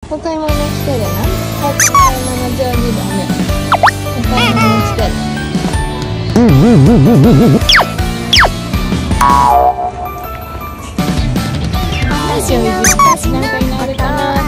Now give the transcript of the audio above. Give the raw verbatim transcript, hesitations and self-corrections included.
お買い物してるな。お買い物上手だね。お買い物してる。私、私なんかになるかな。